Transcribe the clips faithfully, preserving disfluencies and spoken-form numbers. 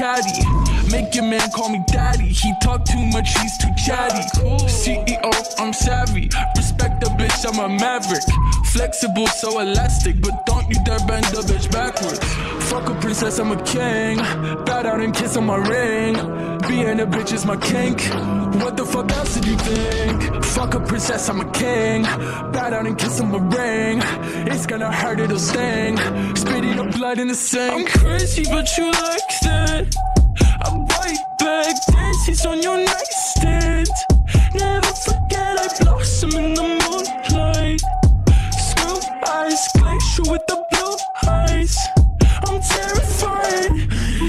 caddy. Make your man call me daddy. He talk too much, he's too chatty. C E O, I'm savvy. Respect the bitch, I'm a maverick. Flexible, so elastic, but don't you dare bend the bitch backwards. Fuck a princess, I'm a king. Bow down and kiss on my ring. Being a bitch is my kink. What the fuck else did you think? Fuck a princess, I'm a king. Bow down and kiss on my ring. It's gonna hurt, it'll sting. Spitting up blood in the sink. I'm crazy, but you like that. I bite back, dances on your nightstand. Never forget I blossom in the moonlight. Screw eyes, glacier with the blue eyes. I'm terrified.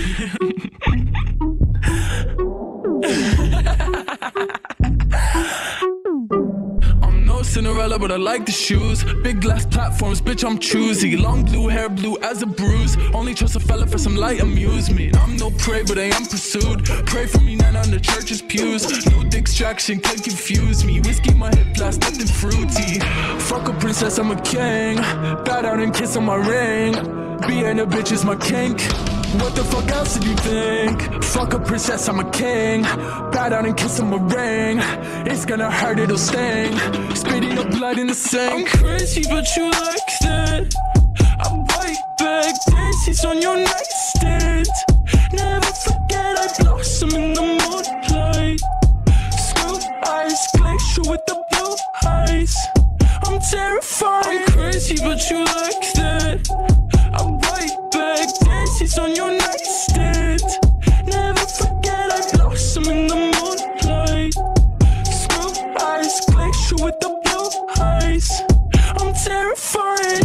I'm no Cinderella, but I like the shoes. Big glass platforms, bitch, I'm choosy. Long blue hair, blue as a bruise. Only trust a fella for some light amusement. I'm no prey, but I am pursued. Pray for me, not on the church's pews. No distraction can confuse me. Whiskey, my hip blast, nothing fruity. Fuck a princess, I'm a king. Bow down and kiss on my ring. Being a bitch is my kink. What the fuck else did you think? Fuck a princess, I'm a king. Bow down and kiss on my ring. It's gonna hurt, it'll sting. Spitting up blood in the sink. I'm crazy, but you like that. I bite back, dances on your nightstand. Never forget I blossom in the moonlight. Screw eyes, glacier with the blue eyes. I'm terrified. I'm crazy, but you like that. I bite back, dances on your nightstand. Never forget I blossom in the moonlight. Screw eyes, glacier with the blue eyes. I'm terrified.